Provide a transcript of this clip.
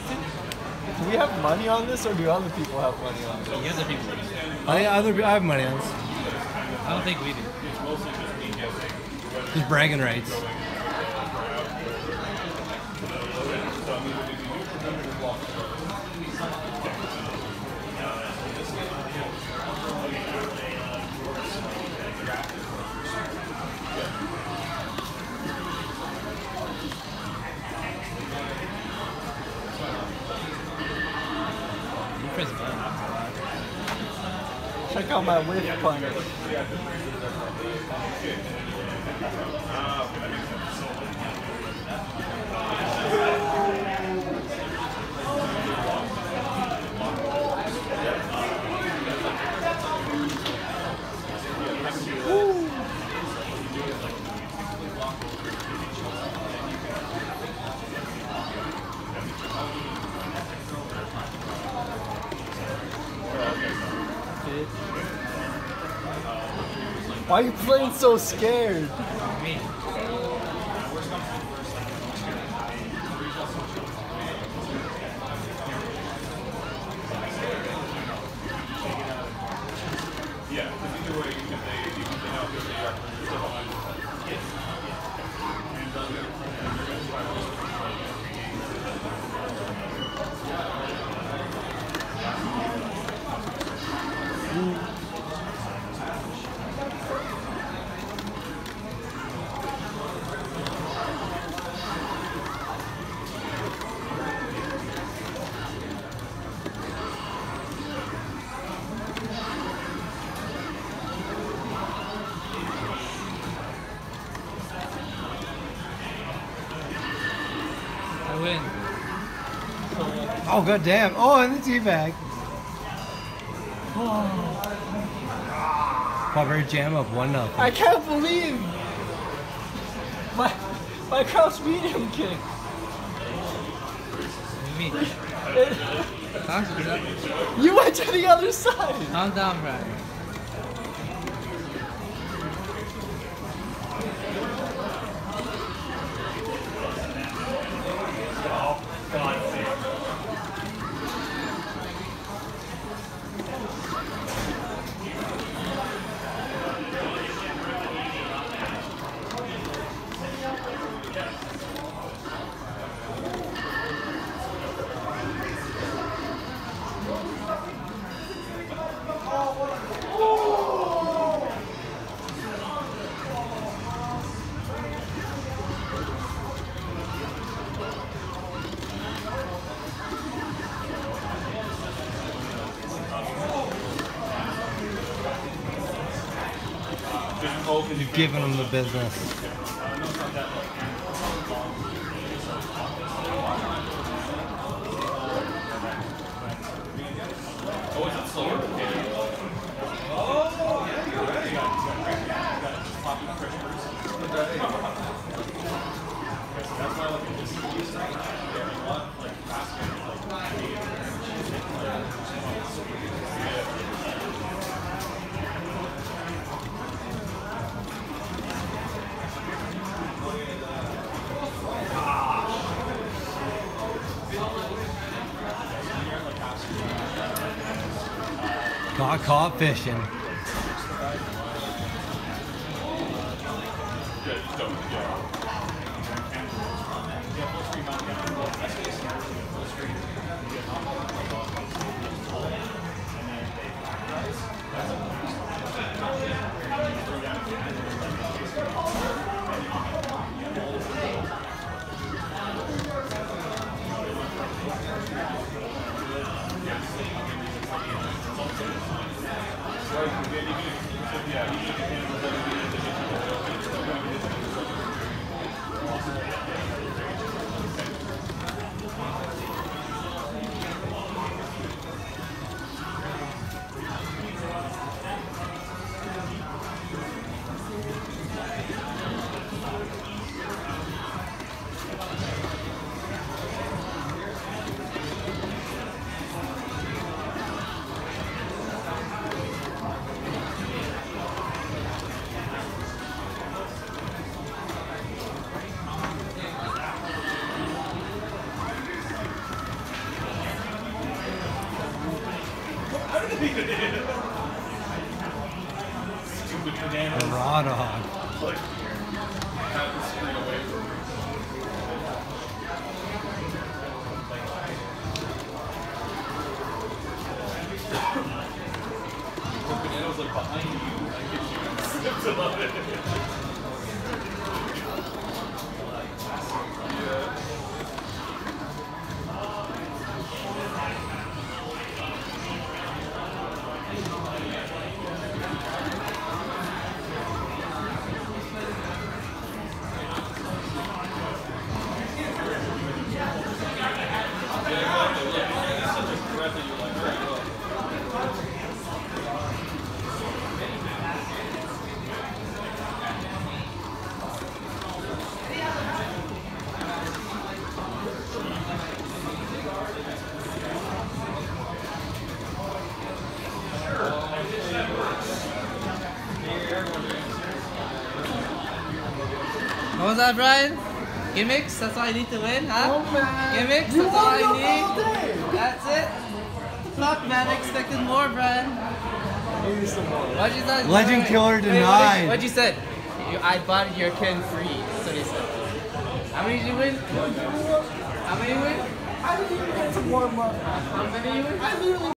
Do we have money on this, or do other people have money on this? The other people. I have money on this. I don't think we do. Just bragging rights. Check out my whiff punish. Why are you playing so scared? Me. I win. Oh god damn! Oh, and the teabag. Cover jam up 1-0. I can't believe my crouch medium kick. Me. You went to the other side. Calm down, Brian. You've given them the business. Got caught fishing. Raw dog. Bananas like behind you. I love it. What was that, Brian? Gimmicks? That's all I need to win, huh? Oh, man. Gimmicks? You That's all I won all need? day. That's it? Fuck, man. I expected more, Brian. Maybe some more. What'd you say? Legend killer denied. What'd you say? I bought your kid free. That's what he said. How many did you win? How many did you win? I didn't even get to warm up. How many did you win? I literally